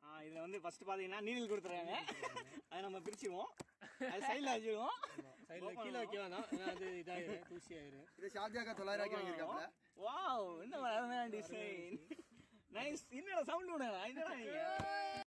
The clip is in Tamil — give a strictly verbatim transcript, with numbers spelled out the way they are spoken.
இதுல வந்து ஃபர்ஸ்ட் பாத்தீங்கன்னா நீடில் கொடுத்துறாங்க. அதை நம்ம பிரிச்சிருவோம். அது சைடுல வச்சிருவோம். சைடுல கீழ வைக்க வேணாம். ஏன்னா அது இதாயிரும், தூசி ஆயிரும். இது ஷாஜாக்கா தொள்ளாயிரம் ஆக்கி வாங்கியிருக்காப்ல. வாவ், என்ன அழகான டிசைன். நைஸ். என்னடா சவுண்ட் விடுங்க. என்னடா நீங்க